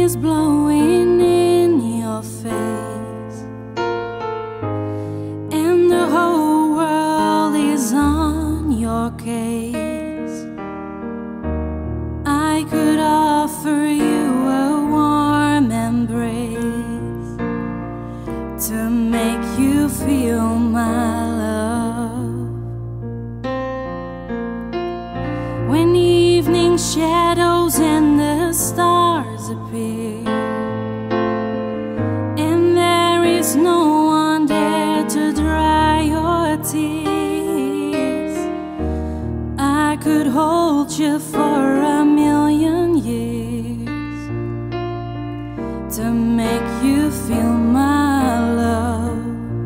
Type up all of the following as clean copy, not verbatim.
is blowing in your face, and the whole world is on your case. I could offer you a warm embrace to make you feel my love. When evening shadows and the stars appear, and there is no one there to dry your tears, I could hold you for a million years to make you feel my love.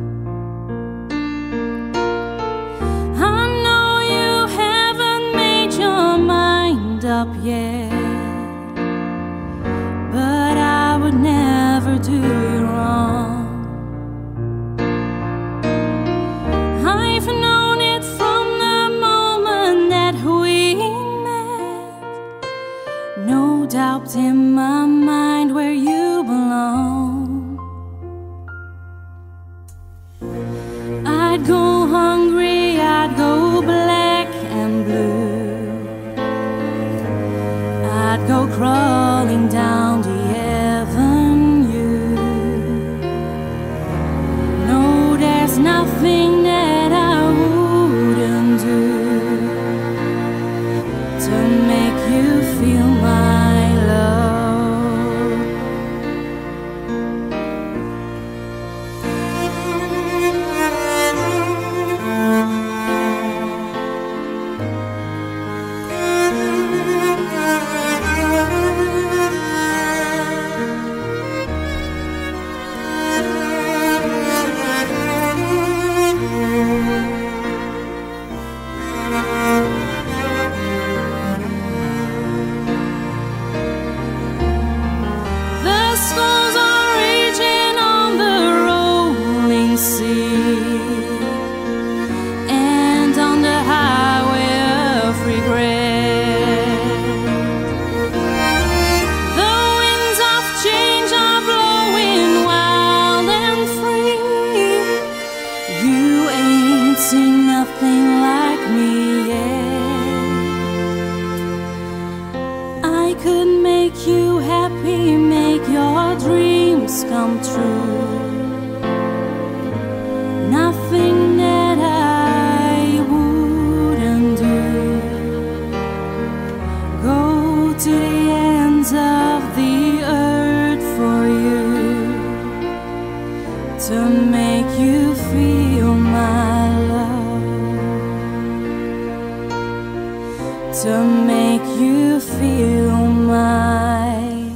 I know you haven't made your mind up yet, but I would never do you wrong. I've known it from the moment that we met. No doubt in my mind where you belong. I'd go hungry, I'd go black and blue, I'd go crawling down the avenue. No, there's nothing that I wouldn't do to make you feel my love. The storms are raging on the rolling sea, and on the highway of regret. The winds of change are blowing wild and free. You ain't seen nothing like me yet. I could make you happy, make your dreams come true. Nothing that I wouldn't do. Go to the ends of the earth for you to make you feel my love, to make you feel my